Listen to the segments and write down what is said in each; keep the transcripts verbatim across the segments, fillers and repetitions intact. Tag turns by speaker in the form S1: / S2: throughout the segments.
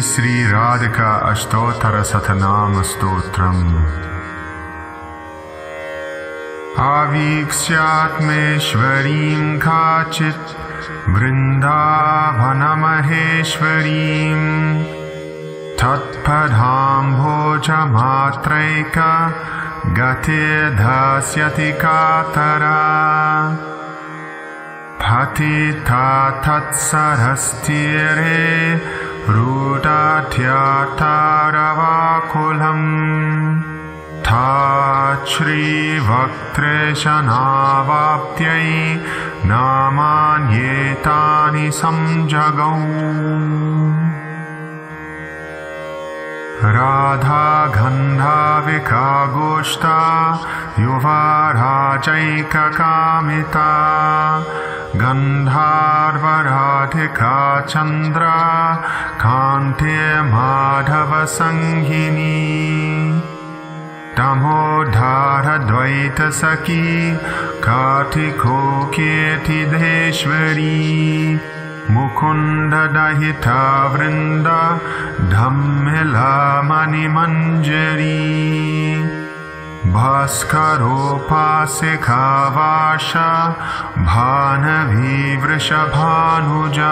S1: श्री राधिका अष्टोत्तर शतनाम स्तोत्रम्। आवीक्ष्यात्मेश्वरीं काचित् वृन्दावनमहेश्वरीं तत्पदाम्भोजमात्रैक गतिर्धास्यति कातरा पतिता तत्सरस्तीरे रूढाढ्यातारवाकुलम् ता श्रीवक्त्रेशनावाप्त्यै नामान्येतानि संजगौ। राधा गन्धाविकागोष्ठा युवाराजैककामिता गन्धार्वराधिका चन्द्रा कान्तिर्माधवसंहिनी तमोद्धारद्वैतसखी कार्तिकोकेतिधेश्वरी मुकुन्ददहिता वृन्द धम्मिला मणिमञ्जरी भास्करोपासिका वाशा भानवी वृषभानुजा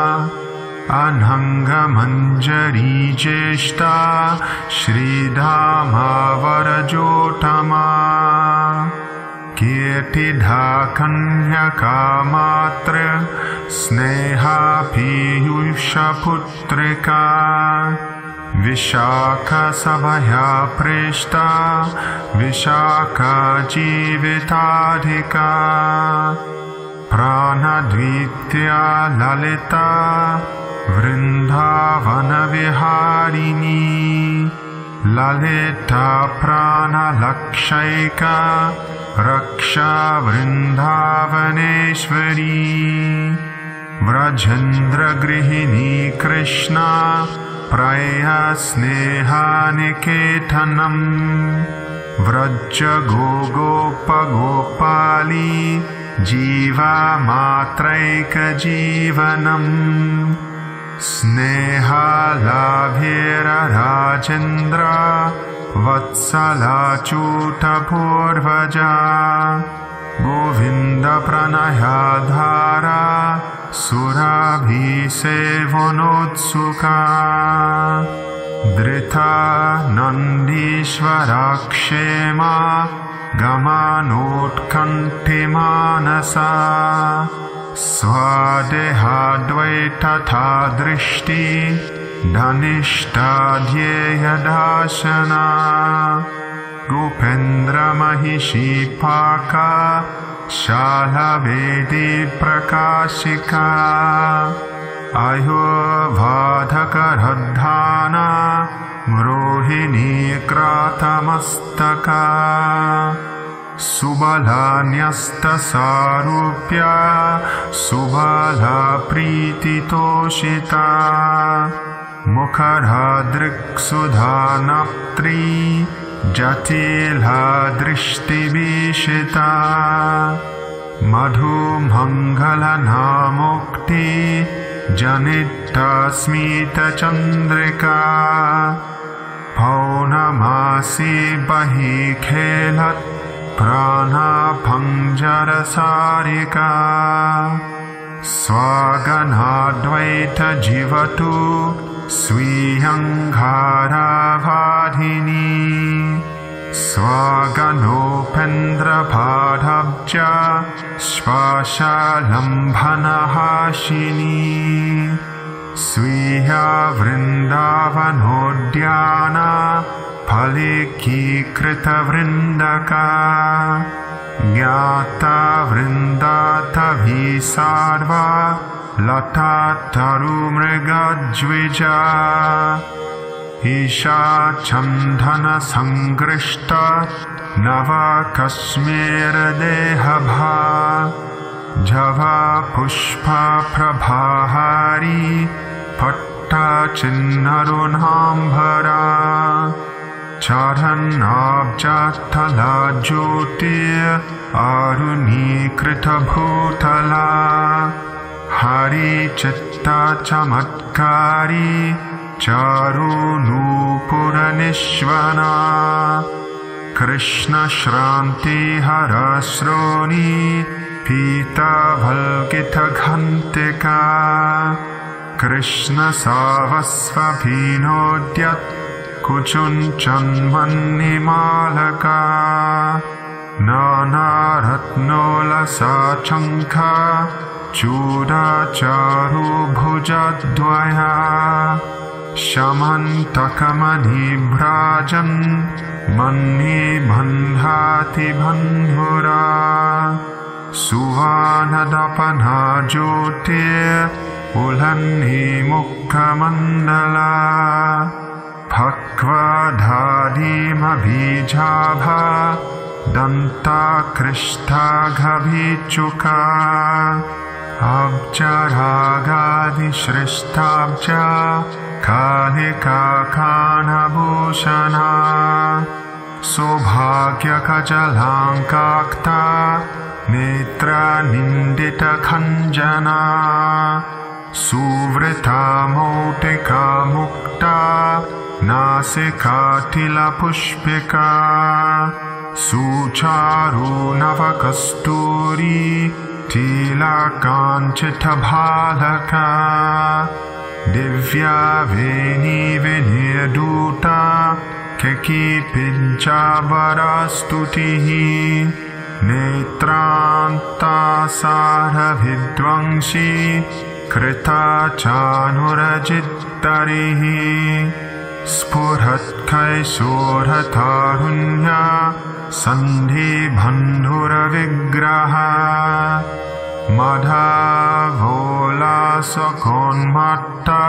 S1: अनङ्गमञ्जरी ज्येष्ठा श्रीधामा वरजोत्तमा कीर्तिधा कन्यका मात्र स्नेहा पीयूषपुत्रिका विशाखा सभया प्रेष्ठा विशाखा जीविताधिका प्राणद्वित्या ललिता वृन्दावनविहारिणी ललिता प्राणलक्षैका रक्षा वृन्दावनेश्वरी व्रजेन्द्रगृहिणी कृष्णा प्रया स्नेहानिकेतनम् व्रज गोगोपगोपाली जीवामात्रैकजीवनम् स्नेहालाभेरराजेन्द्र वत्सलाच्युतपूर्वजा गोविन्दप्रणयाधारा सुराभिसेवनोत्सुका धृता नन्दीश्वरा क्षेमा गमनोत्कण्ठिमानसा स्वादेहाद्वैतथा दृष्टि धनिष्ठा ध्येयदाशना गोपेन्द्रमहिषी पाका शालवेदी प्रकाशिका अयोभाधकरद्धाना रोहिणी क्रातमस्तका सुबला न्यस्तसारूप्या सुबला प्रीतितोषिता मुखरा दृक्सुधा नप्त्री जटिला दृष्टिभीषिता मधुमङ्गलनामुक्ति जनिता स्मितचन्द्रिका पौर्णमासी बहि खेलत् प्राणभञ्जरसारिका स्वागनाद्वैतजीवतु स्वीयङ्घारावाधिनी स्वागनोपेन्द्रपादब्जा श्वासालम्भनहासिनी स्वीया वृन्दावनोद्याना फलीकीकृतवृन्दका ज्ञाता वृन्दातभी सार्वा लता तरुमृगज्विजा ईशा चन्दनसङ्गृष्ट नवकश्मीरदेहभा जवा पुष्पप्रभाहारी पट्टचिह्नरुणाम्भरा चरणाब्जस्थला ज्योतिर अरुणीकृतभूतला हरिचित्ता चमत्कारी चारुनूपुरनिश्वना कृष्णश्रान्तिहरश्रोणी पीताभल्कितघण्टिका कृष्णसावस्वभिनोद्यत् कुचुञ्चन्मन्निमालका नानारत्नोलसाचङ्खा चूडाचारुभुजद्वया शमन्तकमणिभ्राजन् मन्निबन्धातिबन्धुरा सुवानदपना ज्योतिः उल्लन्निमुखमण्डला भक्वधादिमभिजाभा दन्ताकृष्टाघभिचुका अब्जरागादिसृष्टाब्जा कालिका कानभूषणा सौभाग्यकजलाङ्काक्ता नेत्रनिन्दितखञ्जना सुवृता मौक्तिका मुक्ता नासिकातिलपुष्पिका सुचारु नवकस्तूरी तिलकाञ्चितभालका दिव्या वेणी विनिर्धूता किकिपिञ्चाबरस्तुतिः नेत्रान्ता सारविद्वंशी कृता चानुरजित्तरिः स्फुरत्कैशोरतारुण्या सन्धिबन्धुरविग्रह मधावोलासकोन्मत्ता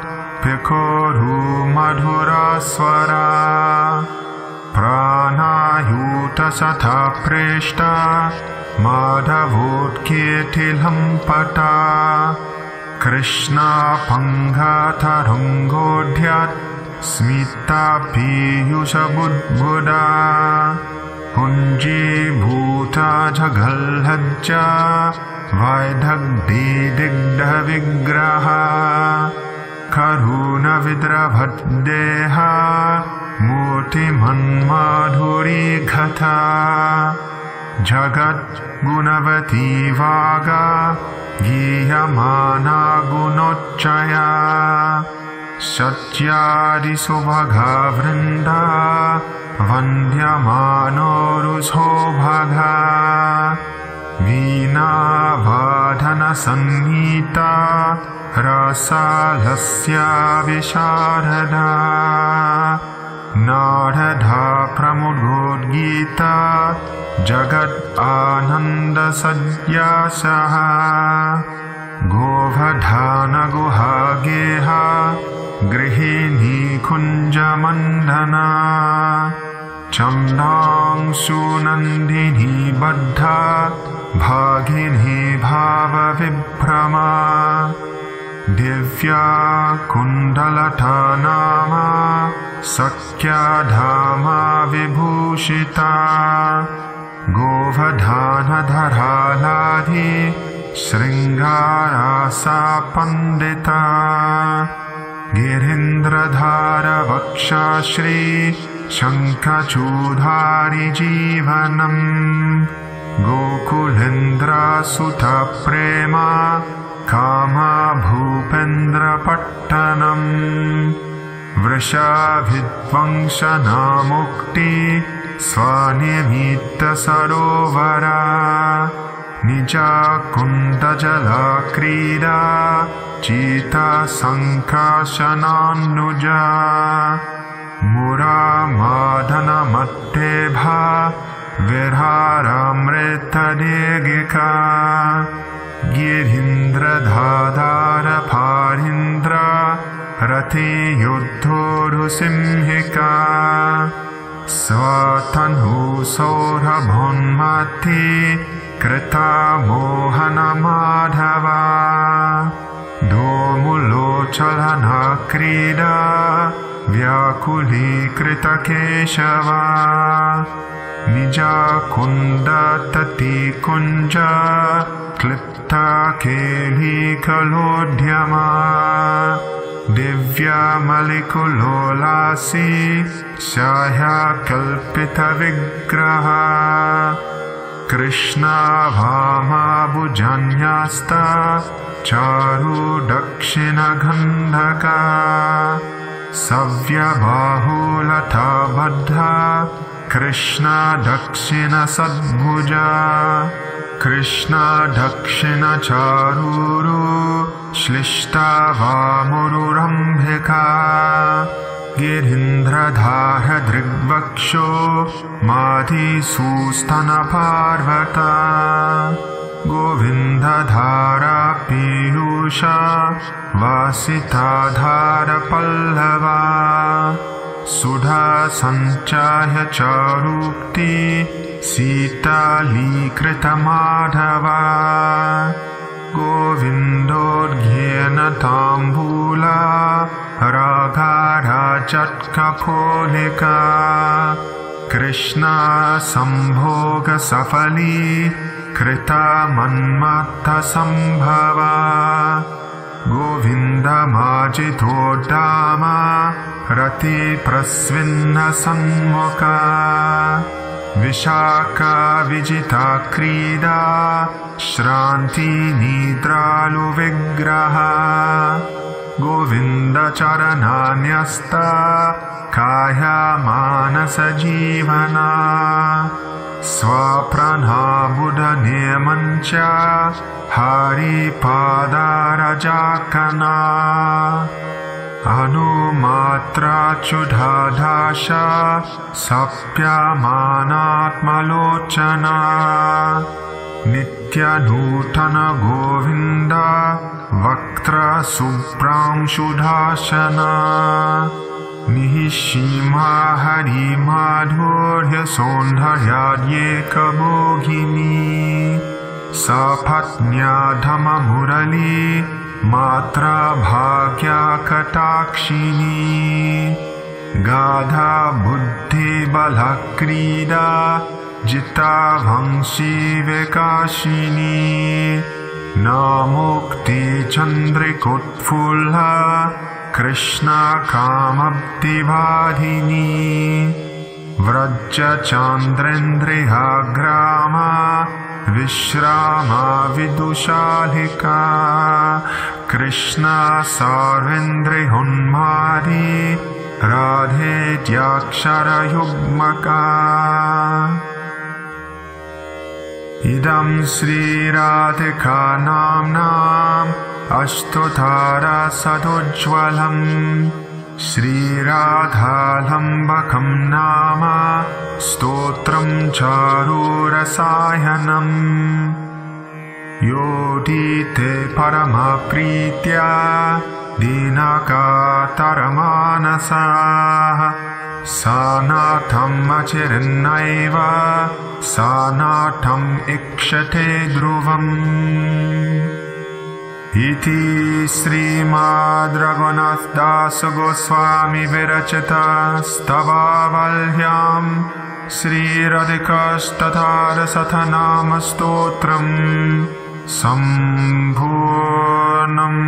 S1: पिकोरुमधुरास्वरा प्राणायुतसथा प्रेष्टा माधवोत्कीर्तिलम्पटा कृष्णापङ्गाथरङ्गोढ्यत् स्मिता पीयूषबुद्बुदा पुञ्जीभूता जगल्लज्जा वैदग्धिदिग्धविग्रहा करुणविद्रभद्देहा मूर्तिमन्माधुरीघटा जगद्गुणवती वागा गीयमाना गुणोच्चया सत्यादिसुभगा वृन्दा वन्द्यमानोरुसौभगा वीणावादनसन्नीता रसालस्या विशारदा नारदा प्रमुदोद्गीता जगत् आनन्दसद्यासः गोवधानगुहागेहा गृहिणी कुञ्जमण्डना चन्दांशुनन्दिनी बद्धा भागिनी भावविभ्रमा दिव्या कुण्डलता नाम सख्याधामा विभूषिता गोवधानधरालाधि शृङ्गारासा पण्डिता गिरीन्द्रधारवक्षाश्री शङ्खचूधारि जीवनम् गोकुलेन्द्रसुतप्रेमा कामा भूपेन्द्रपट्टनम् वृषाभिध्वंसनामुक्ति स्वनिमित्तसरोवरा निजाकुण्डजला क्रीडा चीतासङ्काशनान्नुजा मुरामादनमत्तेभा विहारामृतदेगिका गिरीन्द्रधाधारफारीन्द्र रतियुद्धोरुसिंहिका स्वतनुसौरभोन्मथि कृता मोहनमाधवा धूमुलोचलना क्रीडा व्याकुलीकृतकेशवा निजाकुण्डततिकुञ्ज क्लिप्ता केलीकलोढ्यमा दिव्यमलिकुलोलासी स्याह्यकल्पितविग्रहः कृष्णाभामाभुजन्यस्ता चारु दक्षिणगन्धका सव्यबाहुलता बद्धा कृष्णा दक्षिणसद्भुजा कृष्णा दक्षिणचारूरु श्लिष्टा वामुरुरम्भिका गिरीन्द्रधारदृग्वक्षो माधिसूस्तनपार्वता गोविन्दधारा पीयूषा वासिताधारपल्लवा सुधा सञ्चाह्य चारूक्ति सीतालीकृतमाधवा गोविन्दोद्घ्येन ताम्बूला रागाराचत्कफोलिका कृष्णा सम्भोगसफली कृता मन्मथसम्भवा गोविन्दमाजितोद्दामा रतिप्रस्विन्नसन्मुखा विशाखा विजिता क्रीडा श्रान्तिनिद्रालुविग्रहा गोविन्दचरणान्यस्ता कायमानसजीवना स्वप्राणाबुधनियमञ्च हरिपादारजाकना अनुमात्राच्युधाधाशा सप्यमानात्मलोचना नित्यनूतन गोविन्द वक्त्रशुभ्रांशुधाशना निःसीमा हरिमाधुर्यसौन्दर्याद्येकभोगिनी सपत्न्याधममुरली मात्रा भाग्या कटाक्षिणी गाधा बुद्धिबलक्रीडा जिता वंशी विकाशिनी नामुक्ति चन्द्रिकोत्फुल्ला कृष्णा कामब्धिबाधिनी व्रजचान्द्रेन्द्रियाग्रामा विश्रामा विदुषालिका कृष्णा सर्वेन्द्रियोन्मादी राधेत्याक्षरयुग्मका इदं श्रीराधिका नाम्नाम् अष्टोत्तरशतोज्ज्वलम् श्रीराधालम्बकं नाम स्तोत्रं चारुरसायनम् योऽधीते परमप्रीत्या दीनकातरमानसाः सानाथम् अचिरन्नैव सानाथम् इक्षते ध्रुवम् इति श्रीमद् रघुनाथदास गोस्वामी विरचित स्तवावल्याम् श्रीराधिकाष्टोत्तरशतनाम स्तोत्रम् सम्पूर्णम्।